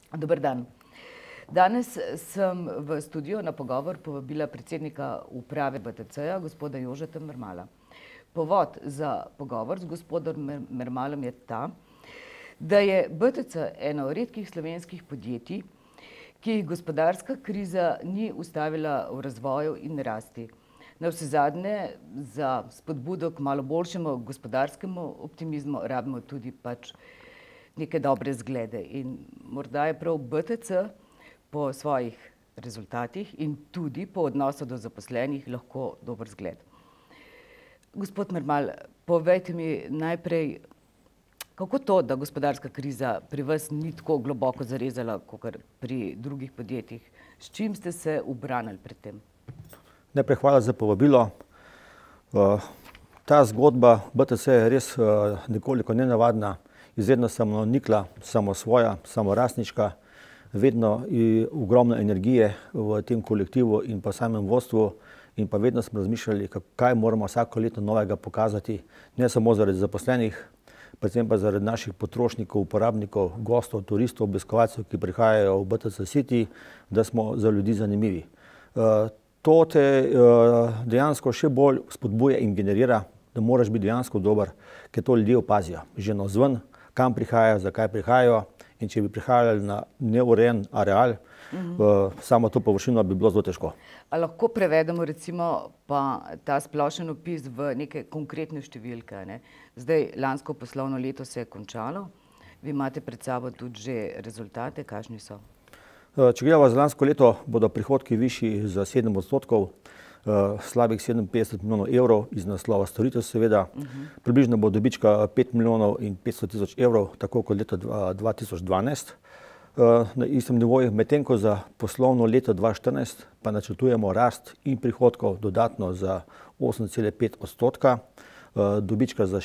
Dober dan. Danes sem v studio na pogovor povabila predsednika uprave BTC-ja, gospoda Jožeta Mermala. Povod za pogovor z gospodom Mermalom je ta, da je BTC eno redkih slovenskih podjetij, ki jih gospodarska kriza ni ustavila v razvoju in rasti. Navsezadnje za spodbudo k malo boljšemu gospodarskemu optimizmu rabimo tudi neke dobre zglede. In morda je prav BTC po svojih rezultatih in tudi po odnosu do zaposlenih lahko dober zgled. Gospod Mermal, povejte mi najprej, kako to, da gospodarska kriza pri vas ni tako globoko zarezala, kot pri drugih podjetjih? S čim ste se ubranili pred tem? Najprej hvala za povabilo. Ta zgodba BTC je res nekoliko nenavadna, izredno samonikla, samosvoja, samorastniška, vedno ogromno energije v tem kolektivu in pa samem vodstvu in pa vedno smo razmišljali, kaj moramo vsako leto novega pokazati, ne samo zaradi zaposlenih, predvsem pa zaradi naših potrošnikov, uporabnikov, gostov, turistov, obiskovalcev, ki prihajajo v BTC City, da smo za ljudi zanimivi. To te dejansko še bolj spodbuja in generira, da moraš biti dejansko dober, ker to ljudje opazijo. Že navzven, kam prihajajo, zakaj prihajajo, in če bi prihajali na neurejen areal, samo to površino bi bilo zelo težko. A lahko prevedemo recimo pa ta splošen opis v neke konkretne številke, ne? Zdaj, lansko poslovno leto se je končalo, vi imate pred sabo tudi že rezultate, kakšni so? Če gledamo za lansko leto, bodo prihodki višji za 7%, slabih 57 milijonov evrov iz naslova storitev seveda. Približno bo dobička 5 milijonov in 500 tisoč evrov, tako kot leto 2012 na istem nivoju, medtem ko za poslovno leto 2014 pa načrtujemo rast in prihodkov dodatno za 8,5%, dobička za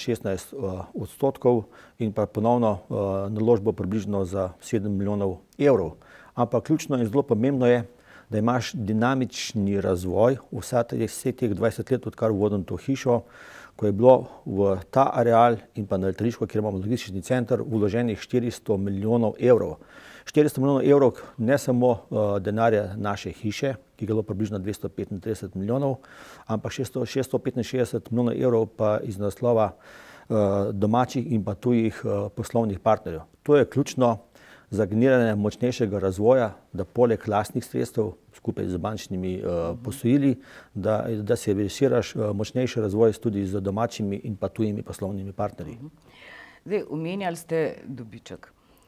16% in pa ponovno naložbo približno za 7 milijonov evrov. Ampak ključno in zelo pomembno je, da imaš dinamični razvoj vseh teh 20 let, odkar vodim to hišo, ko je bilo v ta areal in pa na letališko, kjer imamo logistični center, vloženih 400 milijonov evrov. 400 milijonov evrov ne samo denarja naše hiše, ki je bilo približno 235 milijonov, ampak 665 milijonov evrov pa iz naslova domačih in pa tujih poslovnih partnerjev. To je ključno za generiranje močnejšega razvoja, da poleg lastnih sredstev skupaj z bančnimi posojili, da se versiraš močnejši razvoj tudi z domačimi in pa tujimi poslovnimi partnerji. Zdaj, omenjali ste dobiček.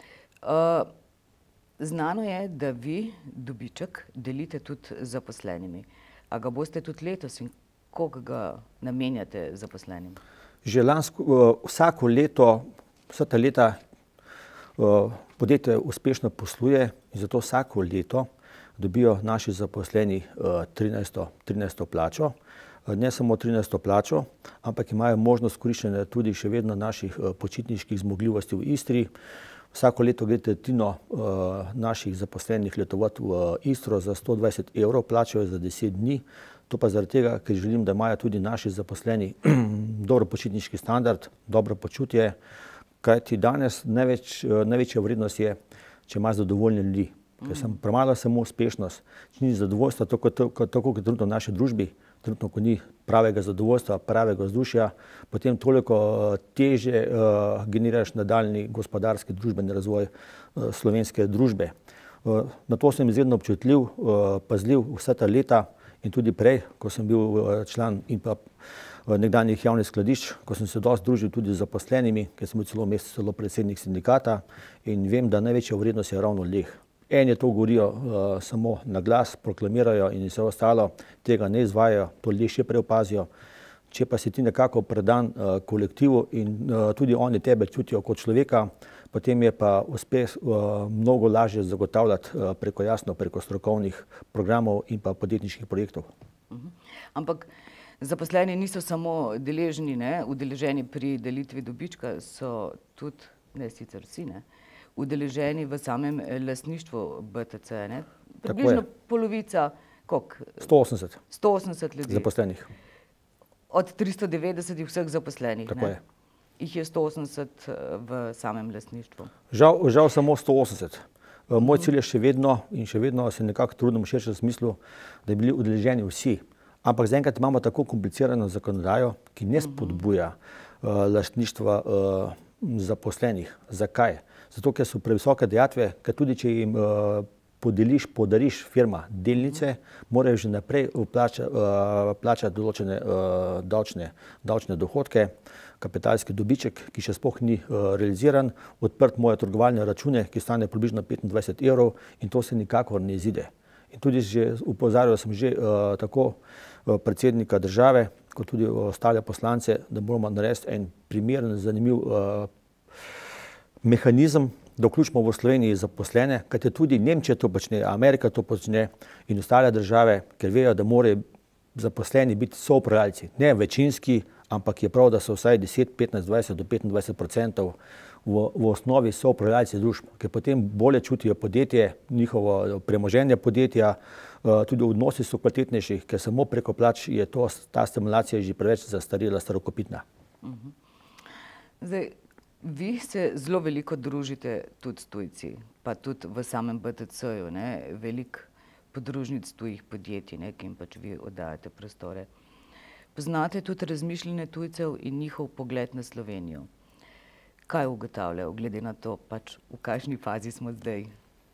Znano je, da vi dobiček delite tudi z zaposlenimi. A ga boste tudi letos in koliko ga namenjate zaposlenim? Že vsako leto, vsa ta leta podjetje uspešno posluje in zato vsako leto dobijo naši zaposleni 13. plačo. Ne samo 13. plačo, ampak imajo možnost koriščenja tudi še vedno naših počitniških zmogljivosti v Istri. Vsako leto gre tretjino naših zaposlenih letovati v Istro za 120 evrov, plačajo za 10 dni. To pa zaradi tega, ker želim, da imajo tudi naši zaposleni dobro počitniški standard, dobro počutje, kajti danes največja vrednost je, če imaš zadovoljne ljudi. Ker sem premalo samo uspešnost, če ni zadovoljstva, tako kot trenutno v naši družbi, trenutno, ko ni pravega zadovoljstva, pravega vzdušja, potem toliko težje generiraš nadaljnji gospodarski družbeni razvoj slovenske družbe. Na to sem izredno občutljiv, pazljiv vsa ta leta in tudi prej, ko sem bil član in pa nekdanjih javnih skladišč, ko sem se dosti družil tudi z zaposlenimi, ker sem bil celo predsednik sindikata in vem, da največja vrednost je ravno ljudeh. Eni to govorijo samo na glas, proklamirajo in vse ostalo, tega ne izvajajo, to ljudje še prej opazijo. Če pa si ti nekako predan kolektivu in tudi oni tebe čutijo kot človeka, potem je pa uspeh mnogo lažje zagotavljati preko strokovnih programov in pa podjetniških projektov. Ampak zaposleni niso samo udeleženi pri delitvi dobička, so tudi, ne sicer vsi, udeleženi v samem lastništvu BTC, ne? Približno polovica, koliko? 180. 180 ljudi. Zaposlenih. Od 390 vseh zaposlenih, Tako je. Jih je 180 v samem lastništvu. Žal samo 180. Moj cilj je še vedno in še vedno se nekako trudimo v širšem smislu, da bi bili udeleženi vsi. Ampak zaenkrat imamo tako komplicirano zakonodajo, ki ne spodbuja lastništva zaposlenih. Zakaj? Zato, ker so previsoke dajatve, ker tudi če jim podariš firma delnice, morajo že naprej plačati določene davčne dohodke, kapitalski dobiček, ki še sploh ni realiziran, odprt moje trgovalne račune, ki stane približno 25 evrov in to se nikakor ne izide. In tudi že upozarjal sem že tako predsednika države, kot tudi ostale poslance, da moramo narediti en primeren, zanimiv mehanizem, da vključimo v Sloveniji zaposlene, kajti tudi Nemčija to počne, Amerika to počne in ostale države, ker vejo, da morajo zaposleni biti soupravljalci. Ne večinski, ampak je prav, da so vsaj 10, 15, 20 do 25% v osnovi soupravljalci družb, ker potem bolje čutijo podjetje, njihovo premoženje podjetja, tudi odnosi so kvalitetnejši, ker samo preko plač je ta stimulacija že preveč zastarela, starokopitna. Zdaj, vi se zelo veliko družite tudi s tujci, pa tudi v samem BTC-ju, veliko podružnic tujih podjetij, ki jim pač vi oddajate prostore. Poznate tudi razmišljanje tujcev in njihov pogled na Slovenijo. Kaj ugotavljajo, glede na to, pač v kakšni fazi smo zdaj?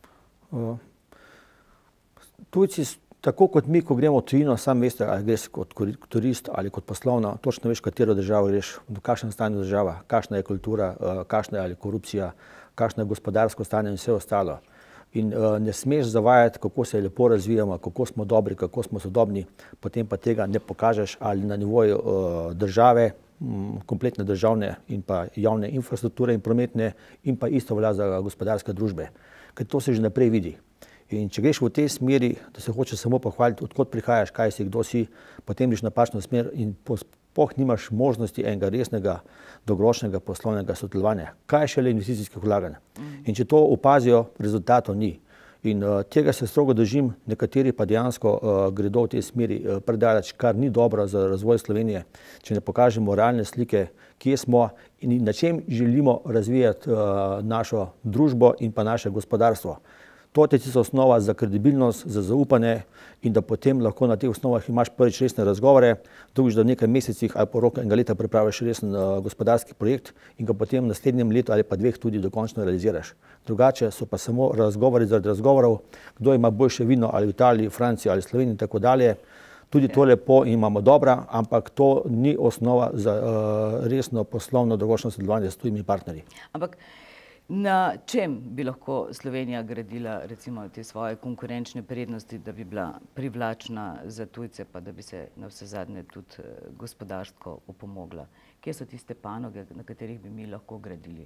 Tujci, tako kot mi, ko gremo v tujino, sam veste, ali greš kot turist ali kot poslovno, točno veš, katero državo greš, v kakšnem stanju država, kakšna je kultura, kakšna je korupcija, kakšno je gospodarsko stanje in vse ostalo. In ne smeš zavajati, kako se lepo razvijamo, kako smo dobri, kako smo sodobni, potem pa tega ne pokažeš ali na nivoju države, kompletne državne in pa javne infrastrukture in prometne in pa isto velja za gospodarske družbe. Ker to se že naprej vidi. In če greš v tej smeri, da se hoče samo pohvaliti, odkot prihajaš, kaj si, kdo si, potem greš napačno smer in sploh nimaš možnosti enega resnega, dolgoročnega poslovnega sodelovanja. Kaj šele investicijskih vlaganj? In če to opazijo, rezultatov ni. In tega se strogo držim, nekateri pa dejansko gredo v tej smeri predaleč, kar ni dobro za razvoj Slovenije, če ne pokažemo realne slike, kje smo in na čem želimo razvijati našo družbo in pa naše gospodarstvo. To je tista osnova za kredibilnost, za zaupanje in da potem lahko na teh osnovah imaš prvič resne razgovore, drugič, da v nekaj mesecih ali po roku enega leta pripraviš resen gospodarski projekt in ga potem v naslednjem letu ali pa dveh tudi dokončno realiziraš. Drugače so pa samo razgovori zaradi razgovorov, kdo ima boljše vino ali v Italiji, Franciji ali Sloveniji in tako dalje. Tudi to lepo imamo dobra, ampak to ni osnova za resno poslovno dolgoročno sodelovanje s tujimi partnerji. Ampak na čem bi lahko Slovenija gradila recimo te svoje konkurenčne prednosti, da bi bila privlačna za tujce, pa da bi se navsezadnje tudi gospodarsko opomogla? Kje so tiste panoge, na katerih bi mi lahko gradili?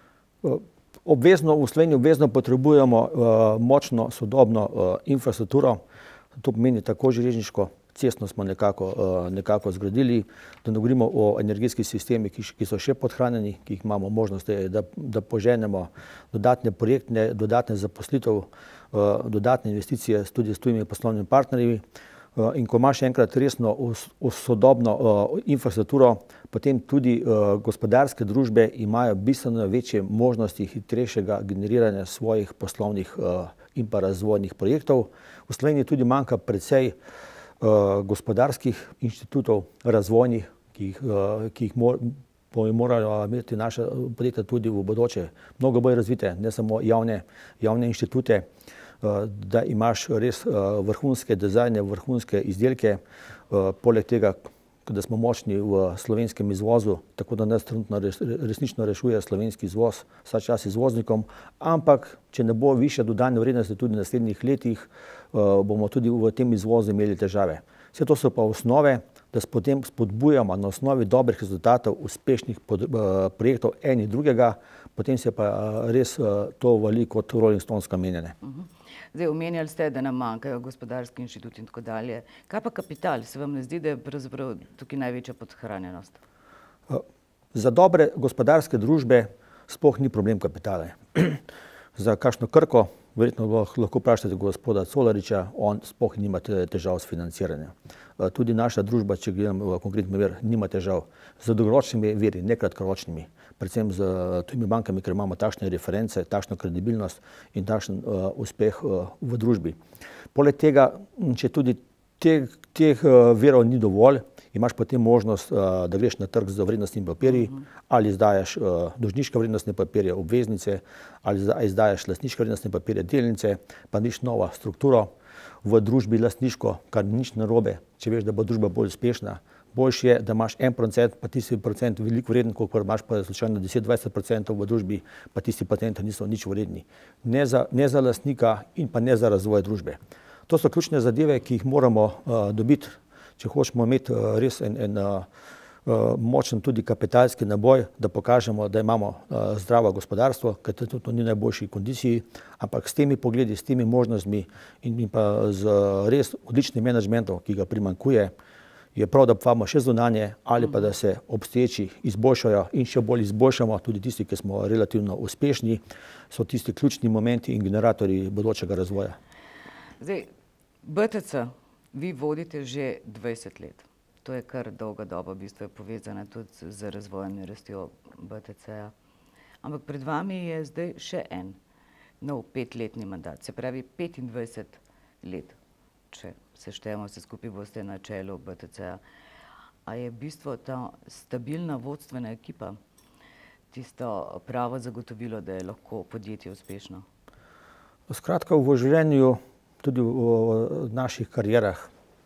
V Sloveniji obvezno potrebujemo močno, sodobno infrastrukturo. To pomeni tako železniško, cestno smo nekako zgradili, da ne govorimo o energetskih sistemih, ki so še podhranjeni, ki jih imamo možnost, da poženemo dodatne projekte, dodatne zaposlitev, dodatne investicije tudi s tujimi poslovnimi partnerji. In ko imaš enkrat resno sodobno infrastrukturo, potem tudi gospodarske družbe imajo bistveno večje možnosti hitrejšega generiranja svojih poslovnih in pa razvojnih projektov. V Sloveniji tudi manjka precej gospodarskih inštitutov, razvojnih, ki jih morajo imeti naša podjetja tudi v bodoče mnogo bolj razvite, ne samo javne inštitute, da imaš res vrhunske dizajne, vrhunske izdelke, poleg tega, da smo močni v slovenskem izvozu, tako da nas trenutno resnično rešuje slovenski izvoz, vsak čas izvoznikom, ampak če ne bo višja dodane vrednosti tudi v naslednjih letih, bomo tudi v tem izvozu imeli težave. Vse to so pa osnove, da potem spodbujamo na osnovi dobrih rezultatov, uspešnih projektov eni drugega, potem se pa res to vali kot Rolling Stones kamenjane. Zdaj, omenjali ste, da nam manjkajo gospodarski inštituti in tako dalje. Kaj pa kapital? Se vam ne zdi, da je pravzaprav tukaj največja podhranjenost? Za dobre gospodarske družbe sploh ni problem kapitala. Za kakšno Krko, verjetno lahko vprašate gospoda Colariča, on sploh nima težav s financiranjem. Tudi naša družba, če gledam v konkretni primer, nima težav z dolgoročnimi viri, ne kratkoročnimi, predvsem z tujimi bankami, ker imamo takšne reference, takšno kredibilnost in takšen uspeh v družbi. Poleg tega, če tudi teh virov ni dovolj, imaš potem možnost, da greš na trg z vrednostnimi papirji, ali izdajaš dolžniške vrednostne papirje, obveznice, ali izdajaš lastniške vrednostne papirje, delnice, pa niš nova strukturo v družbi lastniško, kar ni nič narobe, če veš, da bo družba bolj uspešna. Boljše je, da imaš 1%, pa tisti procent veliko vreden, kot imaš pa slučajno 10-20% v družbi, pa tisti procenti niso nič vredni. Ne za lastnika in pa ne za razvoj družbe. To so ključne zadeve, ki jih moramo dobiti, če hočemo imeti res en močen tudi kapitalski naboj, da pokažemo, da imamo zdravo gospodarstvo, ker to ni v najboljši kondiciji, ampak s temi pogledi, s temi možnostmi in pa z res odličnim menedžmentom, ki ga primanjkuje, je prav, da povabimo še zunanje ali pa da se obstoječi izboljšajo in še bolj izboljšamo, tudi tisti, ki smo relativno uspešni, so tisti ključni momenti in generatorji bodočega razvoja. Zdaj, BTC, vi vodite že 20 let. To je kar dolga doba, v bistvu je povezana tudi z razvojem in rastjo BTC-ja. Ampak pred vami je zdaj še en nov 5-letni mandat, se pravi 25 let, če seštejemo vse skupaj, boste na čelu BTC-ja. A je v bistvu ta stabilna vodstvena ekipa tisto pravo zagotovilo, da je lahko podjetje uspešno? Skratka, v življenju, tudi v naših karierah,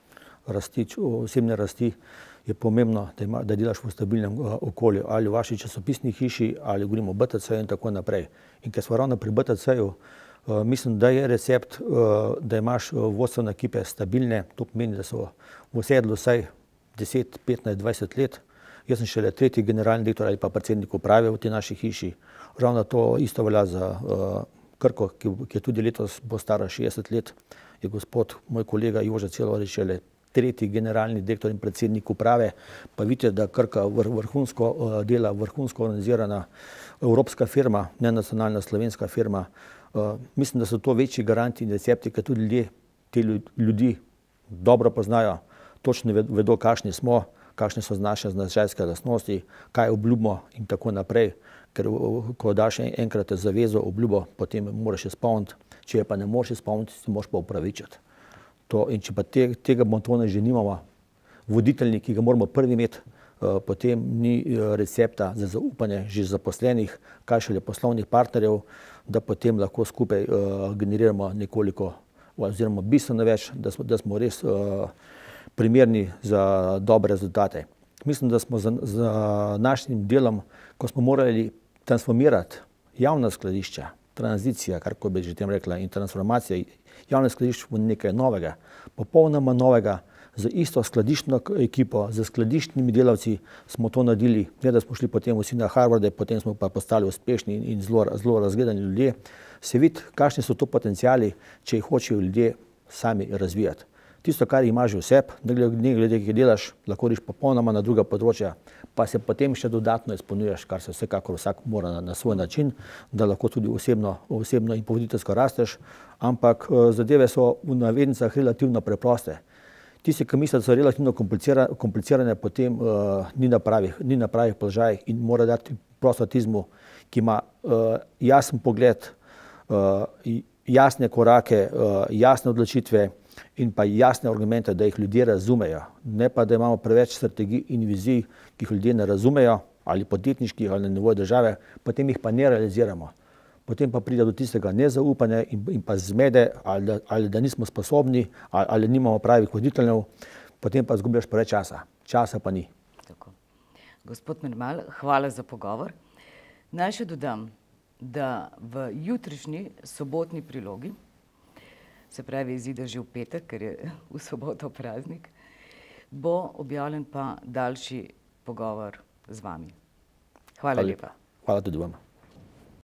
osebne rasti, je pomembno, da delaš v stabilnem okolju, ali v vaši časopisni hiši, ali govorimo o BTC-ju in tako naprej. In ker smo ravno pri BTC-ju, mislim, da je recept, da imaš vodstvene ekipe stabilne, to pomeni, da so v sedlu vsaj 10, 15, 20 let. Jaz sem šele 3. generalni direktor ali pa predsednik uprave v tej naši hiši. Ravno to isto velja za Krko, ki je tudi letos bo stara 60 let, je gospod, moj kolega Jože Celarič, šele 3. generalni direktor in predsednik uprave, pa vidite, da Krka vrhunsko dela, vrhunsko organizirana evropska firma, ne nacionalna slovenska firma. Mislim, da so to večji garanti in recepti, ker tudi ljudje, te ljudi dobro poznajo, točno vedo, kakšni smo, kakšne so naše značajske lastnosti, kaj obljubimo in tako naprej. Ker ko daš enkrat zavezo, obljubo, potem moraš izpolniti, če je pa ne moreš izpolniti, si moraš pa upravičiti. In če pa tega bontona že nimamo, voditeljni, ki ga moramo prvi imeti, potem ni recepta za zaupanje že zaposlenih, kaj šele poslovnih partnerjev, da potem lahko skupaj generiramo nekoliko oziroma bistveno več, da smo res primerni za dobre rezultate. Mislim, da smo z našim delom, ko smo morali transformirati javna skladišča, tranzicija, kar bi že tem rekla, in transformacija javnih skladišč v nekaj novega, popolnoma novega, z isto skladiščno ekipo, z skladiščnimi delavci smo to naredili, ne da smo šli potem vsi na Harvarde, potem smo pa postali uspešni in zelo razgledani ljudje. Se vidi, kakšni so to potenciali, če jih hočejo ljudje sami razvijati. Tisto, kar imaš že vse, ne glede, ki delaš, lahko greš popolnoma na druga področja, pa se potem še dodatno izpolnjuješ, kar se vsekakor vsak mora na svoj način, da lahko tudi osebno in voditeljsko rasteš, ampak zadeve so v navednicah relativno preproste. Tisti, ki mislijo, da so relativno komplicirane, potem ni na pravih položajih in mora dati prostor tizmu, ki ima jasen pogled, jasne korake, jasne odločitve in pa jasne argumente, da jih ljudje razumejo. Ne pa, da imamo preveč strategij in vizij, ki jih ljudje ne razumejo, ali podjetniških, ali na nivoju države, potem jih pa ne realiziramo. Potem pa pride do tistega nezaupanja in pa zmede, ali da nismo sposobni, ali nimamo pravih voditeljev, potem pa izgubljaš preveč časa. Časa pa ni. Tako. Gospod Mermal, hvala za pogovor. Naj še dodam, da v jutrišnji sobotni prilogi, se pravi izide že v petek, ker je v soboto praznik, bo objavljen pa daljši pogovor z vami. Hvala lepa. Hvala tudi vam.